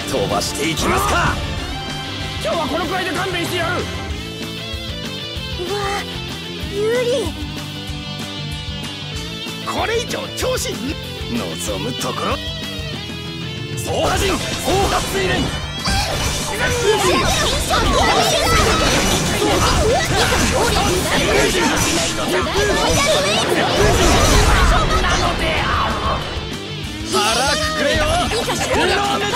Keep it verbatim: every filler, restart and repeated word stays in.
飛ばしていきますか。 今日はこのくらいで勘弁してやる。 うわ有利。 これ以上調子に望むところ。総破陣総破水連。腹くくれよ。